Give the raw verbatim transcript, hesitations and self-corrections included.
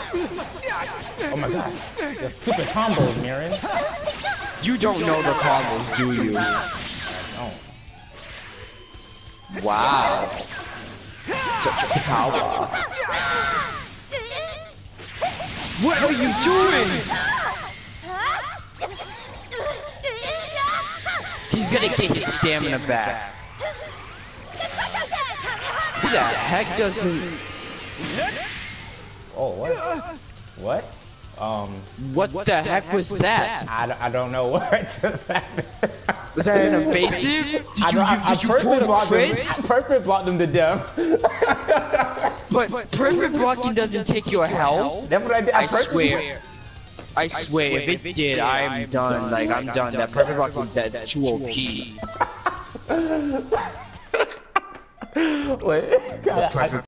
Oh my god. The stupid combos, Mirren. You don't know the combos, do you? No. Wow. Such power. What are you doing? He's gonna get his stamina back. Who the heck doesn't... Oh, what? What? Um... What, what the, the heck, heck was that? I, I don't know what just happened. Was that an invasive? Did you, I, you, I, did you I pull a Chris? I perfect blocked them to death. But, but perfect blocking doesn't take your health? That's what I did. I, I swear. I swear, if it did, I'm done. Like, I'm done. That perfect blocking is that too O P. Wait.